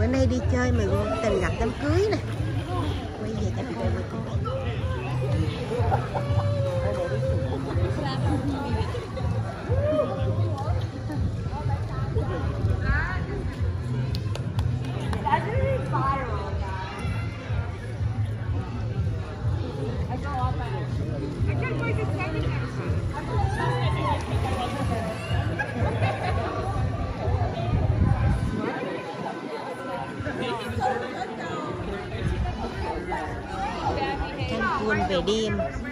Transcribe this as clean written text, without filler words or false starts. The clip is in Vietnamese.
Bữa nay đi chơi mà tình gặp đám cưới nè. Quay về cho mình coi với con. Cancun về đêm.